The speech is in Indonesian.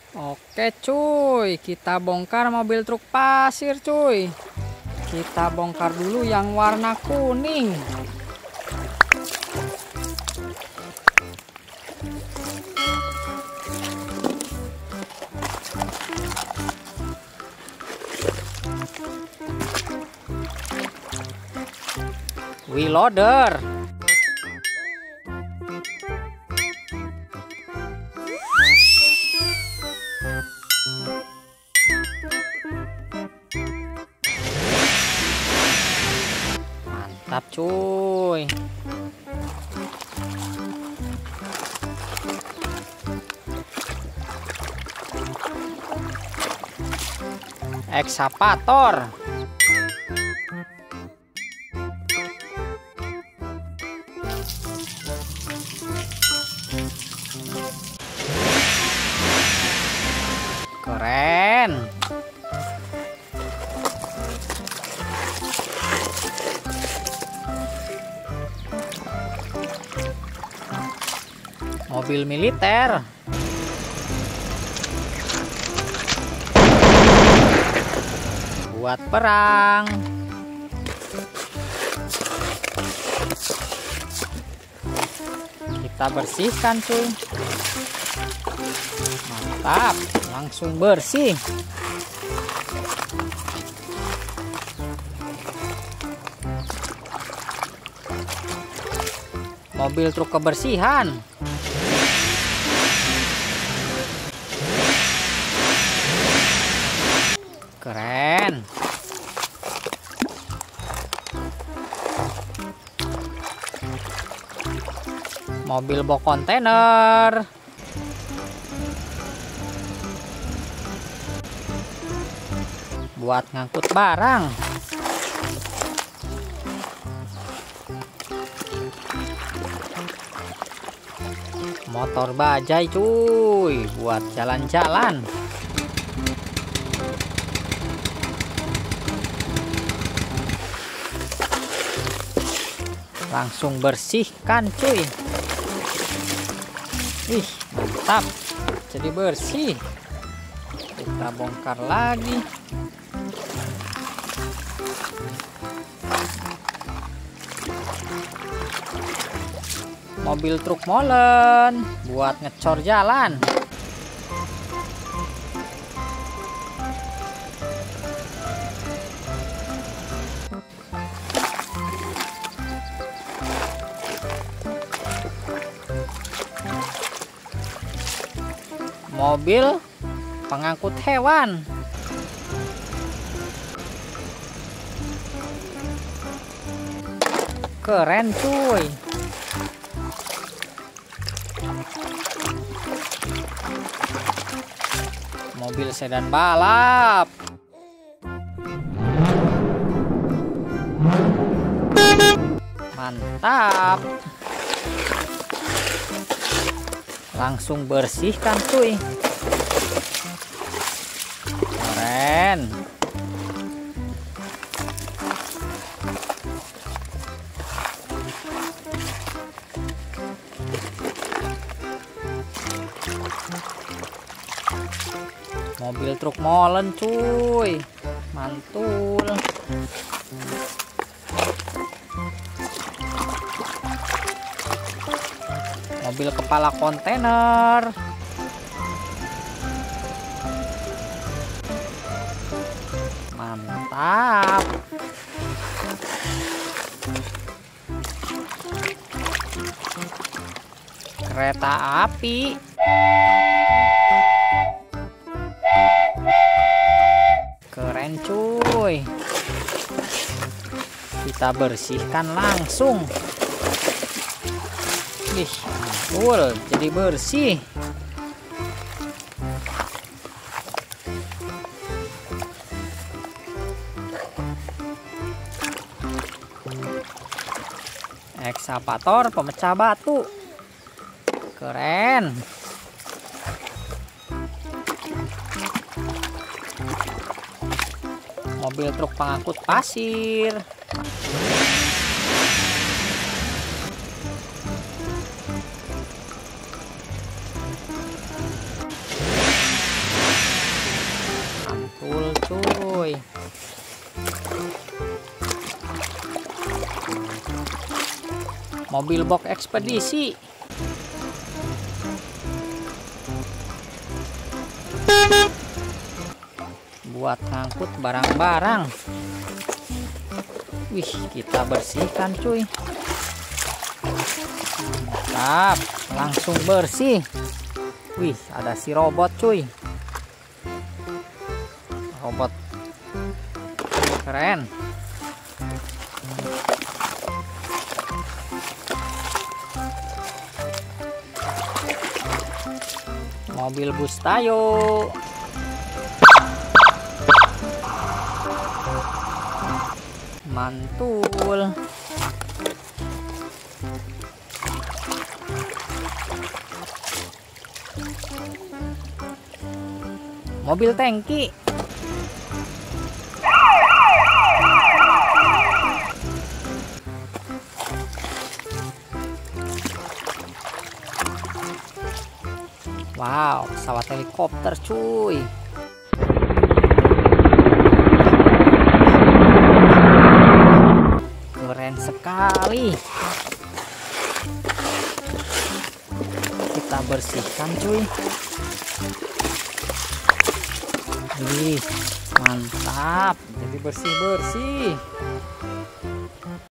Oke cuy, kita bongkar mobil truk pasir cuy. Kita bongkar dulu yang warna kuning. Wheel loader. Mantap cuy. Ekskavator. Keren. Mobil militer. Buat perang. Kita bersihkan cuy. Mantap, langsung bersih. Mobil truk kebersihan. Keren. Mobil box kontainer. Buat ngangkut barang. Motor bajai cuy, buat jalan-jalan. Langsung bersihkan cuy. Wih, mantap. Jadi bersih. Kita bongkar lagi. Mobil truk molen buat ngecor jalan. Mobil pengangkut hewan. Keren cuy. Mobil sedan balap. Mantap. Langsung bersihkan cuy. Keren. Mobil truk molen cuy. Mantul. Mobil kepala kontainer. Mantap. Kereta api. Keren cuy. Kita bersihkan langsung. Ih, mantul, jadi bersih. Ekskavator pemecah batu. Keren. Mobil truk pengangkut pasir. mobil box ekspedisi. Buat ngangkut barang-barang. Wih, kita bersihkan cuy. Mantap, langsung bersih. Wih, ada si robot cuy. Robot keren. Mobil bus Tayo. Mantul. Mobil tangki. Wow, pesawat helikopter cuy. Keren sekali. Kita bersihkan cuy. Wih, mantap. Jadi bersih-bersih.